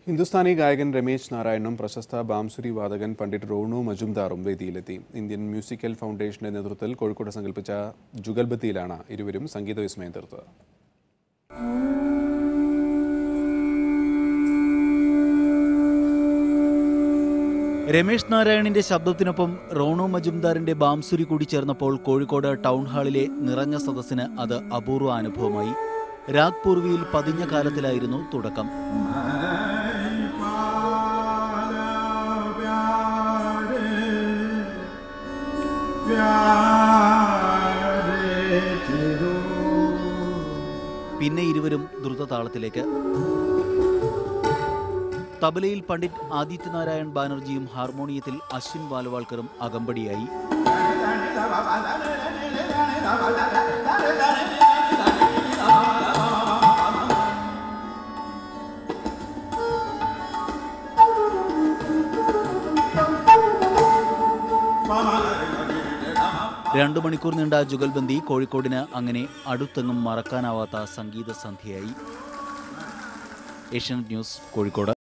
ഹിന്ദുസ്ഥാനി ഗായകൻ രമേശ് നാരായണനും പ്രശസ്ത ബാംസുരി വാദകൻ പണ്ഡിറ്റ് റോണു മജുംദാറും വേദിയിലെത്തി. ഇന്ത്യൻ മ്യൂസിക്കൽ ഫൗണ്ടേഷന്റെ നേതൃത്വത്തിൽ കോഴിക്കോട് സംഘടിപ്പിച്ച ജുഗൽബന്ദിയിലാണ് ഇരുവരും സംഗീത വിസ്മയം തീർത്തത്. രമേശ് നാരായണിന്റെ ശബ്ദത്തിനൊപ്പം റോണു മജുംദാറിന്റെ ബാംസുരി കൂടി ചേർന്നപ്പോൾ കോഴിക്കോട് ടൗൺ ഹാളിലെ നിറഞ്ഞ സദസ്സിന് അത് അപൂർവ അനുഭവമായി. രാഗ് പൂർവിയിൽ പതിഞ്ഞ കാലത്തിലായിരുന്നു തുടക്കം. പിന്നെ ഇരുവരും ദ്രുതതാളത്തിലേക്ക്. തബലയിൽ പണ്ഡിറ്റ് ആദിത്യനാരായൺ ബാനർജിയും ഹാർമോണിയത്തിൽ അശ്വിൻ വാലവാൾക്കറും അകമ്പടിയായി. രണ്ടു മണിക്കൂർ നീണ്ട ജുഗൽബന്ദി കോഴിക്കോടിന് അങ്ങനെ അടുത്തെങ്ങും മറക്കാനാവാത്ത സംഗീത സന്ധ്യയായി. ഏഷ്യാനെറ്റ് ന്യൂസ്, കോഴിക്കോട്.